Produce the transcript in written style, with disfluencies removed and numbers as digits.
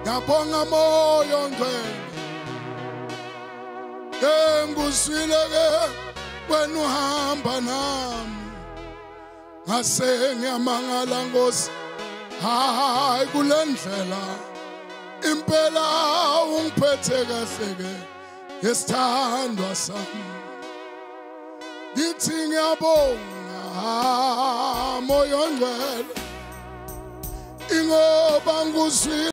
Ngiyabonga moyo ngcwele enguswile ke wena uhamba nami ngase ngiyamangala Nkosi hayi kulendlela impela ungiphethe kahle ke yesithandwa sami ngithi ngiyabonga moyo ngcwele ingoba nguswile